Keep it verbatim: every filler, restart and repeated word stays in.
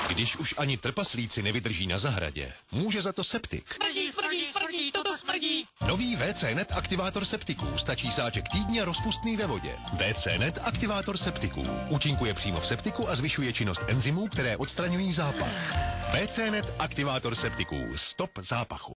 Když už ani trpaslíci nevydrží na zahradě, může za to septik. Smrdí, smrdí, smrdí, toto smrdí. Nový V C Net aktivátor septiků. Stačí sáček týdně rozpustný ve vodě. V C Net aktivátor septiků. Účinkuje přímo v septiku a zvyšuje činnost enzymů, které odstraňují zápach. V C Net aktivátor septiků. Stop zápachu.